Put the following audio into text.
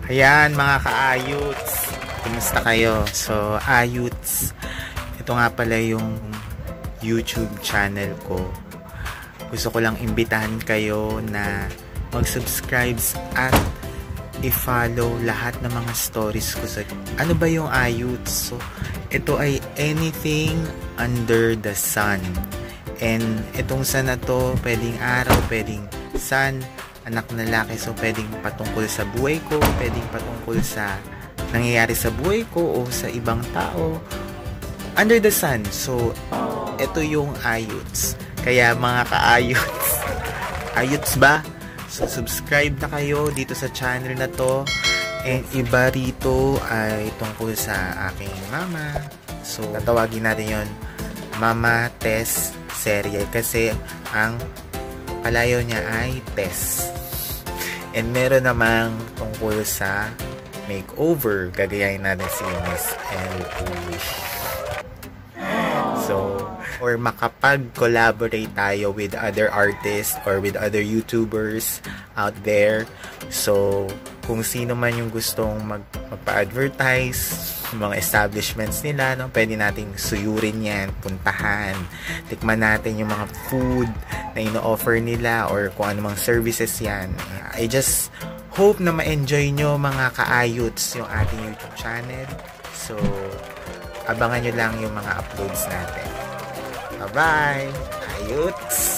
Ayan mga ka-A.U.T.S, kumusta kayo? So A.U.T.S, ito nga pala yung YouTube channel ko. Gusto ko lang imbitahan kayo na mag-subscribe at i-follow lahat ng mga stories ko sa... Ano ba yung A.U.T.S? So ito ay anything under the sun. And itong sun na to, pwedeng araw, pwedeng sun, anak na laki, so pwedeng patungkol sa buhay ko, pwedeng patungkol sa nangyayari sa buhay ko o sa ibang tao, under the sun. So ito yung A.U.T.S. Kaya mga ka-A.U.T.S, A.U.T.S ba? So subscribe na kayo dito sa channel na to. And iba rito ay tungkol sa aking mama. So tatawagin natin yon Mama Tess Serie kasi ang palayo niya ay Tess. And meron namang tungkol sa makeover. Gagayahin natin si Miss L. So, or makapag-collaborate tayo with other artists or with other YouTubers out there. So, kung sino man yung gustong magpa-advertise, mga establishments nila, no? Pwede nating suyurin yan, puntahan, tikman natin yung mga food na ino-offer nila or kung anumang services yan. I just hope na ma-enjoy nyo mga ka-A.U.T.S yung ating YouTube channel. So, abangan nyo lang yung mga uploads natin. Bye-bye! A.U.T.S!